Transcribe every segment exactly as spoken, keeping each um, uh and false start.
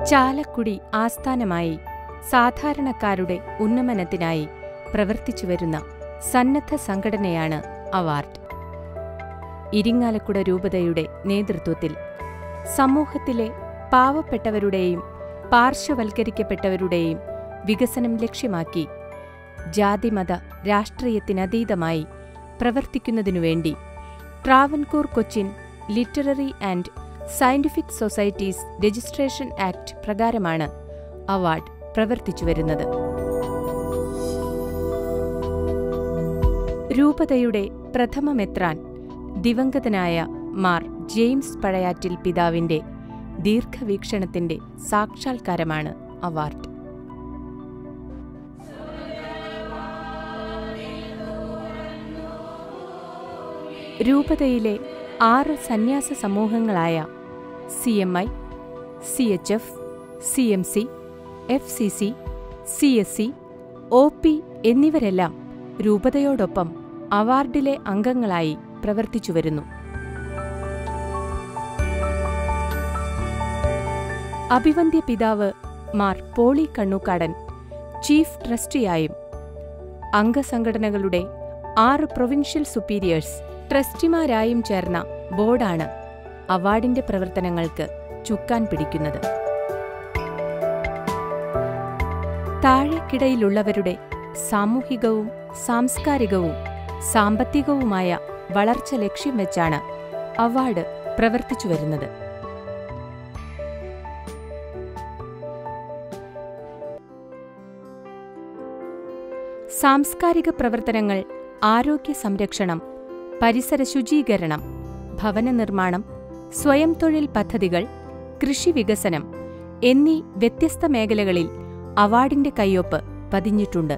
ചാലക്കുടി ആസ്ഥാനമായി സാധാരണക്കാരുടെ ഉന്നമനത്തിനായി പ്രവർത്തിച്ചുവരുന്ന സന്നദ്ധ സംഘടനയാണ് അവാർഡ്. ഇരിങ്ങാലക്കുട രൂപതയുടെ നേതൃത്വത്തിൽ സമൂഹത്തിലെ പാവപ്പെട്ടവരുടെയും പാർശ്വവൽക്കരിക്കപ്പെട്ടവരുടെയും വികസനം ലക്ഷ്യമാക്കി ജാതിമത രാഷ്ട്രീയത്തിനതീതമായി പ്രവർത്തിക്കുന്നതിനുവേണ്ടി Travancore Cochin literary and scientific societies registration act പ്രകാരമാണ് അവാർഡ് പ്രവർത്തിച്ചുവരുന്നത്. രൂപതയുടെ പ്രഥമ മെത്രാൻ ദിവംഗതനായ മാർ ജെയിംസ് പഴയാറ്റിൽ പിതാവിന്റെ ദീർഘവീക്ഷണത്തിന്റെ സാക്ഷാത്കാരമാണ് അവാർഡ്. രൂപതയിലെ ആറ് സന്യാസ സമൂഹങ്ങളായ C M I, C H F, C M C, F C C, C S C, O P എന്നിവരെല്ലാം രൂപതയോടൊപ്പം അവാർഡിലെ അംഗങ്ങളായി പ്രവർത്തിച്ചുവരുന്നു. അഭിവന്ദ്യ പിതാവ് മാർ പോളി കണ്ണൂക്കാടൻ ചീഫ് ട്രസ്റ്റിയായും അംഗസംഘടനകളുടെ ആറ് പ്രൊവിൻഷ്യൽ സുപ്പീരിയേഴ്സ് ട്രസ്റ്റിമാരായും ചേർന്ന ബോർഡാണ് അവാർഡിന്റെ പ്രവർത്തനങ്ങൾക്ക് ചുക്കാൻ പിടിക്കുന്നത്. താഴെക്കിടയിലുള്ളവരുടെ സാമൂഹികവും സാംസ്കാരികവും സാമ്പത്തികവുമായ വളർച്ച ലക്ഷ്യം വെച്ചാണ് അവാർഡ് പ്രവർത്തിച്ചുവരുന്നത്. സാംസ്കാരിക പ്രവർത്തനങ്ങൾ, ആരോഗ്യ സംരക്ഷണം, പരിസര ശുചീകരണം, ഭവന നിർമ്മാണം, സ്വയം തൊഴിൽ പദ്ധതികൾ, കൃഷി വികസനം എന്നീ വ്യത്യസ്ത മേഖലകളിൽ അവാർഡിന്റെ കയ്യൊപ്പ് പതിഞ്ഞിട്ടുണ്ട്.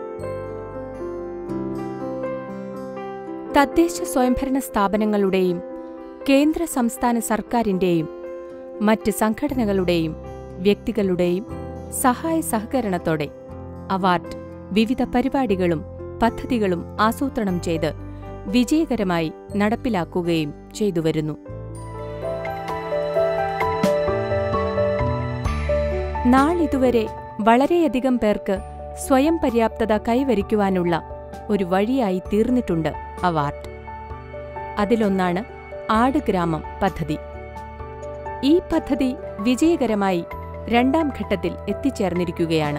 തദ്ദേശ സ്വയംഭരണ സ്ഥാപനങ്ങളുടെയും കേന്ദ്ര സംസ്ഥാന സർക്കാരിന്റെയും മറ്റ് സംഘടനകളുടെയും വ്യക്തികളുടെയും സഹായ സഹകരണത്തോടെ അവാർഡ് വിവിധ പരിപാടികളും പദ്ധതികളും ആസൂത്രണം ചെയ്ത് വിജയകരമായി നടപ്പിലാക്കുകയും ചെയ്തുവരുന്നു. നാളിതുവരെ വളരെയധികം പേർക്ക് സ്വയം പര്യാപ്തത കൈവരിക്കുവാനുള്ള ഒരു വഴിയായി തീർന്നിട്ടുണ്ട് അവാർഡ്. അതിലൊന്നാണ് ആട് ഗ്രാമം പദ്ധതി. ഈ പദ്ധതി വിജയകരമായി രണ്ടാം ഘട്ടത്തിൽ എത്തിച്ചേർന്നിരിക്കുകയാണ്.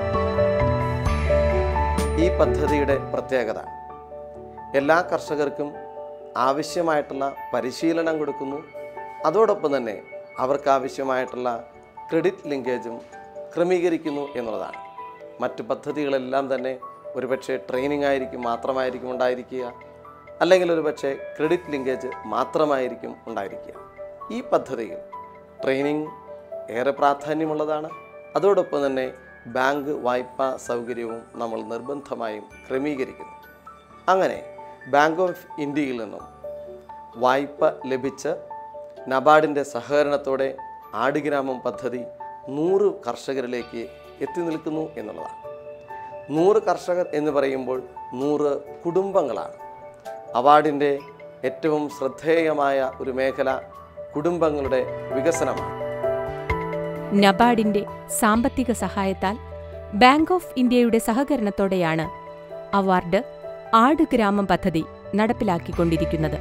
ഈ പദ്ധതിയുടെ പ്രത്യേകത എല്ലാ കർഷകർക്കും ആവശ്യമായിട്ടുള്ള പരിശീലനം കൊടുക്കുന്നു. അതോടൊപ്പം തന്നെ അവർക്ക് ആവശ്യമായിട്ടുള്ള ക്രെഡിറ്റ് ലിങ്കേജും ക്രമീകരിക്കുന്നു എന്നുള്ളതാണ്. മറ്റു പദ്ധതികളെല്ലാം തന്നെ ഒരുപക്ഷെ ട്രെയിനിങ് ആയിരിക്കും മാത്രമായിരിക്കും ഉണ്ടായിരിക്കുക, അല്ലെങ്കിൽ ഒരുപക്ഷെ ക്രെഡിറ്റ് ലിങ്കേജ് മാത്രമായിരിക്കും ഉണ്ടായിരിക്കുക. ഈ പദ്ധതിയിൽ ട്രെയിനിങ് ഏറെ പ്രാധാന്യമുള്ളതാണ്. അതോടൊപ്പം തന്നെ ബാങ്ക് വായ്പാ സൗകര്യവും നമ്മൾ നിർബന്ധമായും ക്രമീകരിക്കുന്നു. അങ്ങനെ ബാങ്ക് ഓഫ് ഇന്ത്യയിൽ നിന്നും വായ്പ ലഭിച്ച് നബാർഡിൻ്റെ സഹകരണത്തോടെ ആടുഗ്രാമം പദ്ധതി നൂറ് കർഷകരിലേക്ക് എത്തി നിൽക്കുന്നു എന്നുള്ളതാണ്. നൂറ് കർഷകർ എന്ന് പറയുമ്പോൾ നൂറ് കുടുംബങ്ങളാണ്. അവാർഡിൻ്റെ ഏറ്റവും ശ്രദ്ധേയമായ ഒരു മേഖല കുടുംബങ്ങളുടെ വികസനമാണ്. നബാർഡിന്റെ സാമ്പത്തിക സഹായത്താൽ ബാങ്ക് ഓഫ് ഇന്ത്യയുടെ സഹകരണത്തോടെയാണ് അവാർഡ് ആട് ഗ്രാമം പദ്ധതി നടപ്പിലാക്കിക്കൊണ്ടിരിക്കുന്നത്.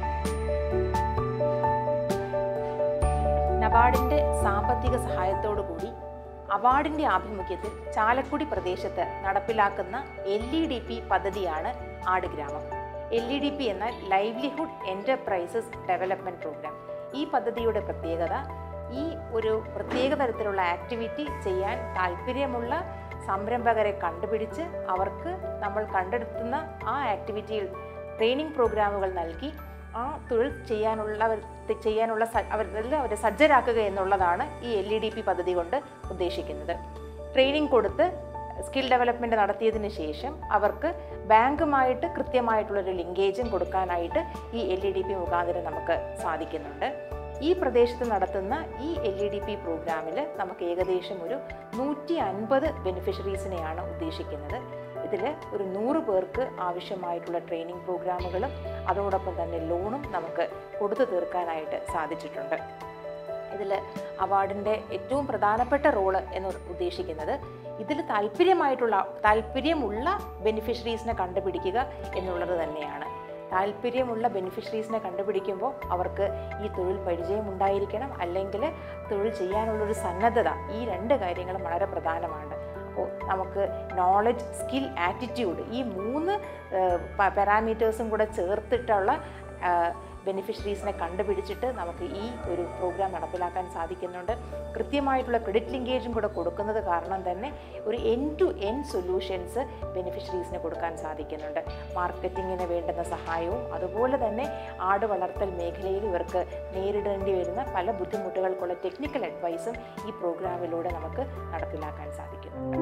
നബാർഡിന്റെ സാമ്പത്തിക സഹായത്തോടുകൂടി അവാർഡിന്റെ ആഭിമുഖ്യത്തിൽ ചാലക്കുടി പ്രദേശത്ത് നടപ്പിലാക്കുന്ന എൽ ഇ ഡി പി പദ്ധതിയാണ് ആട് ഗ്രാമം. എൽ ഇ ഡി പി എന്നാൽ ലൈവ്ലിഹുഡ് എന്റർപ്രൈസസ് ഡെവലപ്മെന്റ് പ്രോഗ്രാം. ഈ പദ്ധതിയുടെ പ്രത്യേകത, ഈ ഒരു പ്രത്യേക തരത്തിലുള്ള ആക്ടിവിറ്റി ചെയ്യാൻ താല്പര്യമുള്ള സംരംഭകരെ കണ്ടുപിടിച്ച് അവർക്ക് നമ്മൾ കണ്ടെടുത്തുന്ന ആ ആക്ടിവിറ്റിയിൽ ട്രെയിനിങ് പ്രോഗ്രാമുകൾ നൽകി ആ തൊഴിൽ ചെയ്യാനുള്ളവർ ചെയ്യാനുള്ള അവരെല്ലാം അവരെ സജ്ജരാക്കുക എന്നുള്ളതാണ് ഈ എൽ ഇ ഡി പി പദ്ധതി കൊണ്ട് ഉദ്ദേശിക്കുന്നത്. ട്രെയിനിങ് കൊടുത്ത് സ്കിൽ ഡെവലപ്മെൻറ്റ് നടത്തിയതിന് ശേഷം അവർക്ക് ബാങ്കുമായിട്ട് കൃത്യമായിട്ടുള്ളൊരു ലിങ്കേജും കൊടുക്കാനായിട്ട് ഈ എൽ ഇ ഡി പി മുഖാന്തരം നമുക്ക് സാധിക്കുന്നുണ്ട്. ഈ പ്രദേശത്ത് നടത്തുന്ന ഈ എൽ ഇ ഡി പി പ്രോഗ്രാമിൽ നമുക്ക് ഏകദേശം ഒരു നൂറ്റി അൻപത് ബെനിഫിഷ്യറീസിനെയാണ് ഉദ്ദേശിക്കുന്നത്. ഇതിൽ ഒരു നൂറ് പേർക്ക് ആവശ്യമായിട്ടുള്ള ട്രെയിനിങ് പ്രോഗ്രാമുകളും അതോടൊപ്പം തന്നെ ലോണും നമുക്ക് കൊടുത്തു തീർക്കാനായിട്ട് സാധിച്ചിട്ടുണ്ട്. ഇതിൽ അവാർഡിൻ്റെ ഏറ്റവും പ്രധാനപ്പെട്ട റോള് എന്ന് ഉദ്ദേശിക്കുന്നത് ഇതിൽ താല്പര്യമായിട്ടുള്ള താല്പര്യമുള്ള ബെനിഫിഷ്യറീസിനെ കണ്ടുപിടിക്കുക എന്നുള്ളത് തന്നെയാണ്. താല്പര്യമുള്ള ബെനിഫിഷ്യറീസിനെ കണ്ടുപിടിക്കുമ്പോൾ അവർക്ക് ഈ തൊഴിൽ പരിചയം ഉണ്ടായിരിക്കണം, അല്ലെങ്കിൽ തൊഴിൽ ചെയ്യാനുള്ളൊരു സന്നദ്ധത. ഈ രണ്ട് കാര്യങ്ങളും വളരെ പ്രധാനമാണ്. അപ്പോൾ നമുക്ക് നോളജ്, സ്കിൽ, ആറ്റിറ്റ്യൂഡ് ഈ മൂന്ന് പാരാമീറ്റേഴ്സും കൂടെ ചേർത്തിട്ടുള്ള ബെനിഫിഷ്യറീസിനെ കണ്ടുപിടിച്ചിട്ട് നമുക്ക് ഈ ഒരു പ്രോഗ്രാം നടപ്പിലാക്കാൻ സാധിക്കുന്നുണ്ട്. കൃത്യമായിട്ടുള്ള ക്രെഡിറ്റ് ലിങ്കേജും കൂടെ കൊടുക്കുന്നത് കാരണം തന്നെ ഒരു എൻ ടു എൻ സൊല്യൂഷൻസ് ബെനിഫിഷ്യറീസിന് കൊടുക്കാൻ സാധിക്കുന്നുണ്ട്. മാർക്കറ്റിങ്ങിന് വേണ്ടുന്ന സഹായവും അതുപോലെ തന്നെ ആട് വളർത്തൽ മേഖലയിൽ ഇവർക്ക് നേരിടേണ്ടി വരുന്ന പല ബുദ്ധിമുട്ടുകൾക്കുള്ള ടെക്നിക്കൽ അഡ്വൈസും ഈ പ്രോഗ്രാമിലൂടെ നമുക്ക് നടപ്പിലാക്കാൻ സാധിക്കുന്നുണ്ട്.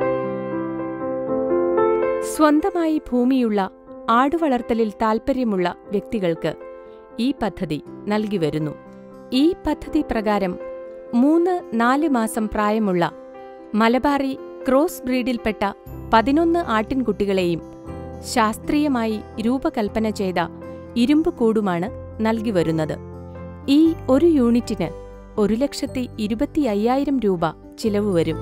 സ്വന്തമായി ഭൂമിയുള്ള ആടുവളർത്തലിൽ താൽപ്പര്യമുള്ള വ്യക്തികൾക്ക് ഈ പദ്ധതി നൽകി വരുന്നു. ഈ പദ്ധതി പ്രകാരം മൂന്ന് നാല് മാസം പ്രായമുള്ള മലബാറി ക്രോസ് ബ്രീഡിൽപ്പെട്ട പതിനൊന്ന് ആട്ടിൻകുട്ടികളെയും ശാസ്ത്രീയമായി രൂപകൽപ്പന ചെയ്ത ഇരുമ്പ് കൂടുമാണ് നൽകി വരുന്നത്. ഈ ഒരു യൂണിറ്റിന് ഒരു ലക്ഷത്തി ഇരുപത്തി അയ്യായിരം രൂപ ചിലവ് വരും.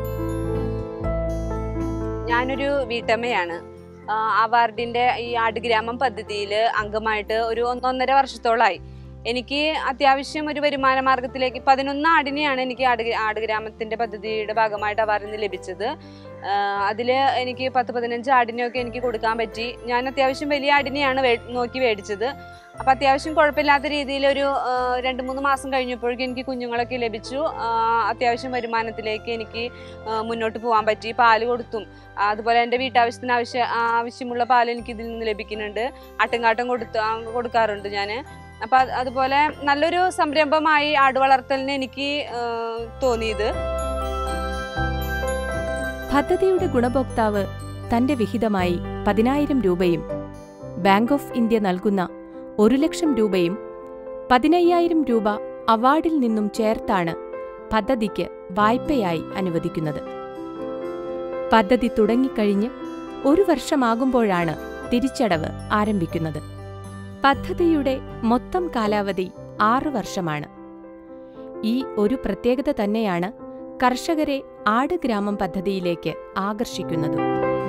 ഞാനൊരു വീട്ടമ്മയാണ്. അവാർഡിൻ്റെ ഈ ആടുഗ്രാമം പദ്ധതിയിൽ അംഗമായിട്ട് ഒരു ഒന്നൊന്നര വർഷത്തോളമായി. എനിക്ക് അത്യാവശ്യം ഒരു വരുമാന മാർഗത്തിലേക്ക് പതിനൊന്ന് ആടിനെയാണ് എനിക്ക് ആട് ആടുഗ്രാമത്തിൻ്റെ പദ്ധതിയുടെ ഭാഗമായിട്ട് അവാർഡിൽ നിന്ന് ലഭിച്ചത്. അതിൽ എനിക്ക് പത്ത് പതിനഞ്ച് ആടിനെയൊക്കെ എനിക്ക് കൊടുക്കാൻ പറ്റി. ഞാൻ അത്യാവശ്യം വലിയ ആടിനെയാണ് വേ നോക്കി മേടിച്ചത്. അപ്പോൾ അത്യാവശ്യം കുഴപ്പമില്ലാത്ത രീതിയിൽ ഒരു രണ്ട് മൂന്ന് മാസം കഴിഞ്ഞപ്പോഴേക്കും എനിക്ക് കുഞ്ഞുങ്ങളൊക്കെ ലഭിച്ചു. അത്യാവശ്യം വരുമാനത്തിലേക്ക് എനിക്ക് മുന്നോട്ട് പോകാൻ പറ്റി. പാല് കൊടുത്തും അതുപോലെ എൻ്റെ വീട്ടാവശ്യത്തിന് ആവശ്യ ആവശ്യമുള്ള പാൽ എനിക്ക് ഇതിൽ നിന്ന് ലഭിക്കുന്നുണ്ട്. ആട്ടുംകാട്ടം കൊടുത്ത് കൊടുക്കാറുണ്ട് ഞാൻ. അപ്പം അതുപോലെ നല്ലൊരു സംരംഭമായി ആട് വളർത്തലിന് എനിക്ക് തോന്നിയത്. പദ്ധതിയുടെ ഗുണഭോക്താവ് തന്റെ വിഹിതമായി പതിനായിരം രൂപയും ബാങ്ക് ഓഫ് ഇന്ത്യ നൽകുന്ന ഒരു ലക്ഷം രൂപയും പതിനയ്യായിരം രൂപ അവാർഡിൽ നിന്നും ചേർത്താണ് പദ്ധതിക്ക് വായ്പയായി അനുവദിക്കുന്നത്. പദ്ധതി തുടങ്ങിക്കഴിഞ്ഞ് ഒരു വർഷമാകുമ്പോഴാണ് തിരിച്ചടവ് ആരംഭിക്കുന്നത്. പദ്ധതിയുടെ മൊത്തം കാലാവധി ആറു വർഷമാണ്. ഈ ഒരു പ്രത്യേകത തന്നെയാണ് കർഷകരെ ആടുഗ്രാമം പദ്ധതിയിലേക്ക് ആകർഷിക്കുന്നത്.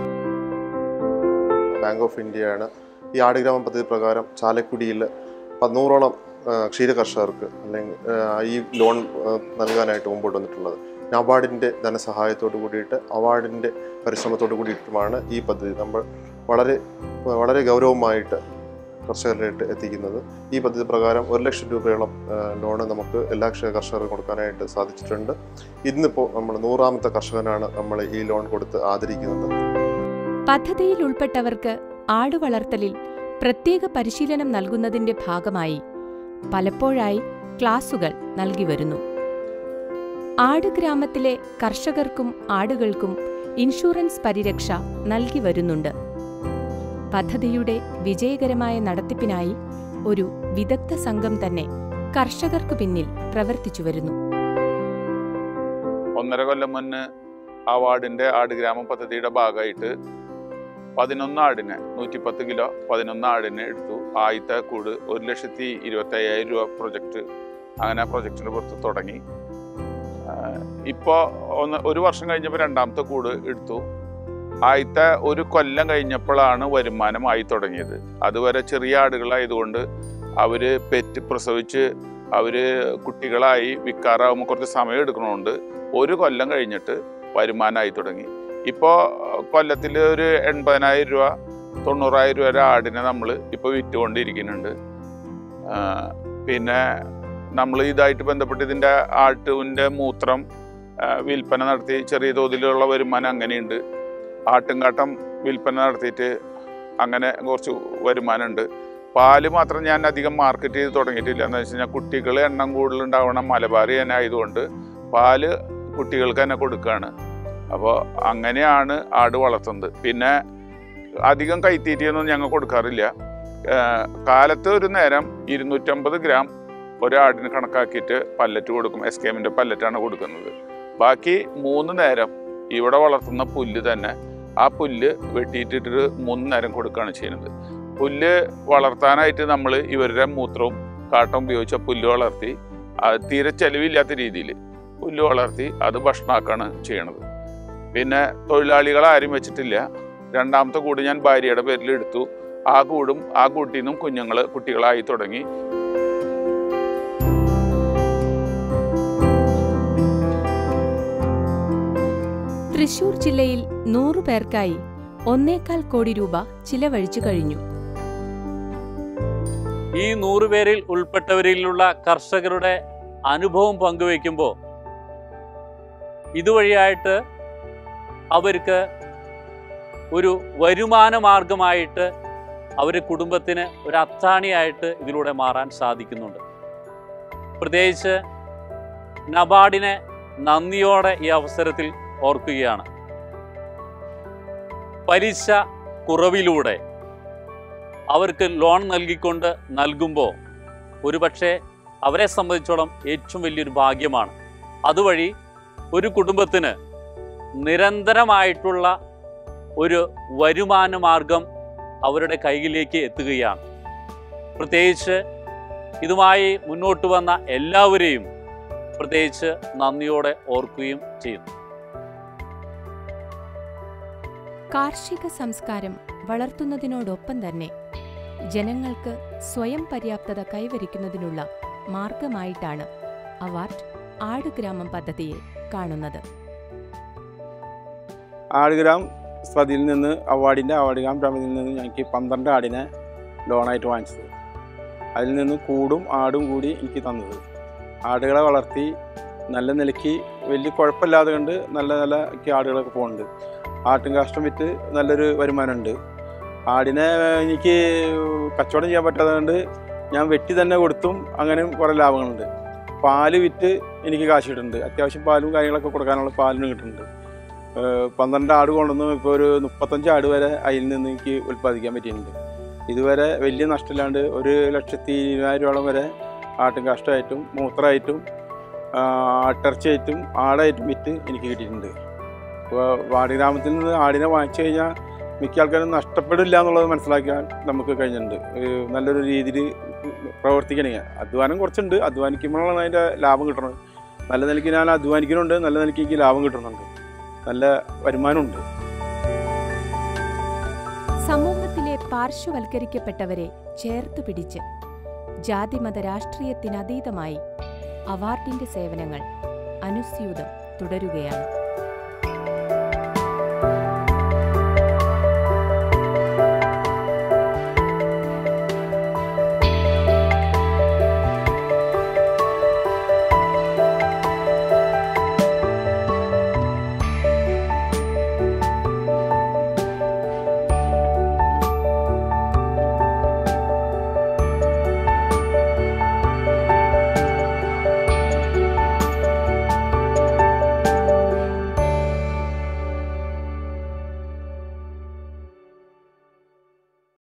ബാങ്ക് ഓഫ് ഇന്ത്യയാണ് ഈ ആടുഗ്രാമം പദ്ധതി പ്രകാരം ചാലക്കുടിയിൽ പതിനൂറോളം ക്ഷീര കർഷകർക്ക് അല്ലെങ്കിൽ ഈ ലോൺ നൽകാനായിട്ട് മുമ്പോട്ട് വന്നിട്ടുള്ളത്. നബാർഡിൻ്റെ ധനസഹായത്തോടു കൂടിയിട്ട് അവാർഡിൻ്റെ പരിശ്രമത്തോടു കൂടിയിട്ടുമാണ് ഈ പദ്ധതി നമ്മൾ വളരെ വളരെ ഗൗരവമായിട്ട് കർഷകരിലേക്ക് എത്തിക്കുന്നത്. ഈ പദ്ധതി പ്രകാരം ഒരു ലക്ഷം രൂപയോളം ലോണ് നമുക്ക് എല്ലാ കർഷകർക്കും കൊടുക്കാനായിട്ട് സാധിച്ചിട്ടുണ്ട്. ഇന്നിപ്പോൾ നമ്മൾ നൂറാമത്തെ കർഷകനാണ് നമ്മൾ ഈ ലോൺ കൊടുത്ത് ആദരിക്കുന്നത്. പദ്ധതിയിൽ ഉൾപ്പെട്ടവർക്ക് ആടുവളർത്തലിൽ പ്രത്യേക പരിശീലനം നൽകുന്നതിന്റെ ഭാഗമായി പലപ്പോഴായി ക്ലാസുകൾ നൽകി വരുന്നു. ആടുഗ്രാമത്തിലെ കർഷകർക്കും ആടുകൾക്കും ഇൻഷുറൻസ് പരിരക്ഷ നൽകി വരുന്നുണ്ട്. പദ്ധതിയുടെ വിജയകരമായ നടത്തിപ്പിനായി ഒരു വിദഗ്ധ സംഘം തന്നെ കർഷകർക്ക് പിന്നിൽ പ്രവർത്തിച്ചു വരുന്നു. ഒന്നര കൊല്ലം മുന്ന് അവാർഡിന്റെ ആടുഗ്രാമം പദ്ധതിയുടെ ഭാഗമായിട്ട് പതിനൊന്ന് ആടിനെ നൂറ്റിപ്പത്ത് കിലോ പതിനൊന്ന് ആടിനെ എടുത്തു. ആദ്യത്തെ കൂട് ഒരു ലക്ഷത്തി ഇരുപത്തി അയ്യായിരം രൂപ പ്രൊജക്റ്റ്, അങ്ങനെ പ്രൊജക്റ്റിന് പുറത്ത് തുടങ്ങി. ഇപ്പോൾ ഒന്ന് ഒരു വർഷം കഴിഞ്ഞപ്പോൾ രണ്ടാമത്തെ കൂട് എടുത്തു. ആദ്യത്തെ ഒരു കൊല്ലം കഴിഞ്ഞപ്പോഴാണ് വരുമാനമായി തുടങ്ങിയത്. അതുവരെ ചെറിയ ആടുകളായതുകൊണ്ട് അവർ പെറ്റ് പ്രസവിച്ച് അവർ കുട്ടികളായി വിൽക്കാറാകുമ്പോൾ കുറച്ച് സമയം എടുക്കണോണ്ട് ഒരു കൊല്ലം കഴിഞ്ഞിട്ട് വരുമാനമായി തുടങ്ങി. ഇപ്പോൾ കൊല്ലത്തിൽ ഒരു എൺപതിനായിരം രൂപ തൊണ്ണൂറായിരം രൂപ വരെ ആടിനെ നമ്മൾ ഇപ്പോൾ വിറ്റുകൊണ്ടിരിക്കുന്നുണ്ട്. പിന്നെ നമ്മൾ ഇതായിട്ട് ബന്ധപ്പെട്ട് ഇതിൻ്റെ ആട്ടിൻ്റെ മൂത്രം വിൽപ്പന നടത്തി ചെറിയ തോതിലുള്ള വരുമാനം അങ്ങനെയുണ്ട്. ആട്ടുംകാട്ടം വിൽപ്പന നടത്തിയിട്ട് അങ്ങനെ കുറച്ച് വരുമാനമുണ്ട്. പാല് മാത്രം ഞാൻ അധികം മാർക്കറ്റ് ചെയ്ത് തുടങ്ങിയിട്ടില്ല. എന്ന് വെച്ച് കഴിഞ്ഞാൽ കുട്ടികൾ എണ്ണം കൂടുതലുണ്ടാവണം, മലബാറി തന്നെ ആയതുകൊണ്ട് പാല് കുട്ടികൾക്ക് തന്നെ കൊടുക്കുകയാണ്. അപ്പോൾ അങ്ങനെയാണ് ആട് വളർത്തുന്നത്. പിന്നെ അധികം കൈത്തീറ്റയൊന്നും ഞങ്ങൾ കൊടുക്കാറില്ല. കാലത്ത് ഒരു നേരം ഇരുന്നൂറ്റമ്പത് ഗ്രാം ഒരാടിന് കണക്കാക്കിയിട്ട് പല്ലറ്റ് കൊടുക്കും. എസ് കെ എമ്മിൻ്റെ പല്ലറ്റാണ് കൊടുക്കുന്നത്. ബാക്കി മൂന്ന് നേരം ഇവിടെ വളർത്തുന്ന പുല്ല് തന്നെ, ആ പുല്ല് വെട്ടിയിട്ടിട്ട് മൂന്ന് നേരം കൊടുക്കുകയാണ് ചെയ്യുന്നത്. പുല്ല് വളർത്താനായിട്ട് നമ്മൾ ഇവരുടെ മൂത്രവും കാട്ടം ഉപയോഗിച്ച പുല്ല് വളർത്തി അത് തീരെ ചെലവില്ലാത്ത രീതിയിൽ പുല്ല് വളർത്തി അത് ഭക്ഷണമാക്കാണ് ചെയ്യണത്. പിന്നെ തൊഴിലാളികൾ ആരും വെച്ചിട്ടില്ല. രണ്ടാമത്തെ കൂട് ഞാൻ ഭാര്യയുടെ പേരിൽ എടുത്തു. ആ കൂടും ആ കൂട്ടിൽ നിന്നും കുഞ്ഞുങ്ങൾ കുട്ടികളായി തുടങ്ങി. തൃശൂർ ജില്ലയിൽ നൂറു പേർക്കായി ഒന്നേകാൽ കോടി രൂപ ചിലവഴിച്ചു കഴിഞ്ഞു. ഈ നൂറുപേരിൽ ഉൾപ്പെട്ടവരിലുള്ള കർഷകരുടെ അനുഭവം പങ്കുവയ്ക്കുമ്പോൾ ഇതുവഴിയായിട്ട് അവർക്ക് ഒരു വരുമാന മാർഗമായിട്ട് അവരുടെ കുടുംബത്തിന് ഒരു അത്താണിയായിട്ട് ഇതിലൂടെ മാറാൻ സാധിക്കുന്നുണ്ട്. പ്രത്യേകിച്ച് നബാർഡിനെ നന്ദിയോടെ ഈ അവസരത്തിൽ ഓർക്കുകയാണ്. പലിശ കുറവിലൂടെ അവർക്ക് ലോൺ നൽകിക്കൊണ്ട് നൽകുമ്പോൾ ഒരുപക്ഷെ അവരെ സംബന്ധിച്ചോളം ഏറ്റവും വലിയൊരു ഭാഗ്യമാണ്. അതുവഴി ഒരു കുടുംബത്തിന് നിരന്തരമായിട്ടുള്ള ഒരു വരുമാന മാർഗം അവരുടെ കൈയിലേക്ക് എത്തുകയാണ്. പ്രത്യേകിച്ച് ഇതുമായി മുന്നോട്ട് വന്ന എല്ലാവരെയും പ്രത്യേകിച്ച് നന്ദിയോടെ ഓർക്കുകയും ചെയ്യുന്നു. കാർഷിക സംസ്കാരം വളർത്തുന്നതിനോടൊപ്പം തന്നെ ജനങ്ങൾക്ക് സ്വയം പര്യാപ്തത കൈവരിക്കുന്നതിനുള്ള മാർഗമായിട്ടാണ് അവാർഡ് ആടുഗ്രാമം പദ്ധതിയെ കാണുന്നത്. ആടുഗ്രാം പദ്ധതിയിൽ നിന്ന് അവാർഡിൻ്റെ ആടുഗ്രാം പദ്ധതിയിൽ നിന്ന് എനിക്ക് പന്ത്രണ്ട് ആടിനെ ലോണായിട്ട് വാങ്ങിച്ചത്. അതിൽ നിന്ന് കൂടും ആടും കൂടി എനിക്ക് തന്നത്. ആടുകളെ വളർത്തി നല്ല നിലയ്ക്ക് വലിയ കുഴപ്പമില്ലാതെ കൊണ്ട് നല്ല നല്ല ആടുകളൊക്കെ പോകുന്നുണ്ട്. ആട്ടും കാഷ്ടം വിറ്റ് നല്ലൊരു വരുമാനമുണ്ട്. ആടിനെ എനിക്ക് കച്ചവടം ചെയ്യാൻ പറ്റാതെ കൊണ്ട് ഞാൻ വെട്ടി തന്നെ കൊടുത്തും അങ്ങനെയും കുറേ ലാഭങ്ങളുണ്ട്. പാല് വിറ്റ് എനിക്ക് കാശ് കിട്ടുന്നുണ്ട്. അത്യാവശ്യം പാലും കാര്യങ്ങളൊക്കെ കൊടുക്കാനുള്ള പാലിനും കിട്ടുന്നുണ്ട്. പന്ത്രണ്ട് ആട് കൊണ്ടുവന്ന് ഇപ്പോൾ ഒരു മുപ്പത്തഞ്ച് ആട് വരെ അതിൽ നിന്ന് എനിക്ക് ഉൽപ്പാദിക്കാൻ പറ്റിയിട്ടുണ്ട്. ഇതുവരെ വലിയ നഷ്ടമില്ലാണ്ട് ഒരു ലക്ഷത്തി ഇരുപതിനായിരം രൂപയോളം വരെ ആട്ടും കാഷ്ടമായിട്ടും മൂത്രമായിട്ടും ആട്ടിറച്ചിയായിട്ടും ആടായിട്ടും വിറ്റ് എനിക്ക് കിട്ടിയിട്ടുണ്ട്. അപ്പോൾ ആടുഗ്രാമത്തിൽ നിന്ന് ആടിനെ വാങ്ങിച്ചു കഴിഞ്ഞാൽ മിക്ക ആൾക്കാരും നഷ്ടപ്പെടില്ല എന്നുള്ളത് മനസ്സിലാക്കാൻ നമുക്ക് കഴിഞ്ഞിട്ടുണ്ട്. നല്ലൊരു രീതിയിൽ പ്രവർത്തിക്കണമെങ്കിൽ അധ്വാനം കുറച്ചുണ്ട്. അധ്വാനിക്കുമ്പോഴാണ് അതിൻ്റെ ലാഭം കിട്ടുന്നത്. നല്ല നിലയ്ക്ക് ഞാൻ അധ്വാനിക്കുന്നുണ്ട്, നല്ല നിലയ്ക്ക് എനിക്ക് ലാഭം കിട്ടുന്നുണ്ട്, നല്ല വരുമാനമുണ്ട്. സമൂഹത്തിലെ പാർശ്വവൽക്കരിക്കപ്പെട്ടവരെ ചേർത്തു പിടിച്ച് ജാതിമത രാഷ്ട്രീയത്തിനതീതമായി അവാർഡിന്റെ സേവനങ്ങൾ അനുസ്യൂതം തുടരുകയാണ്.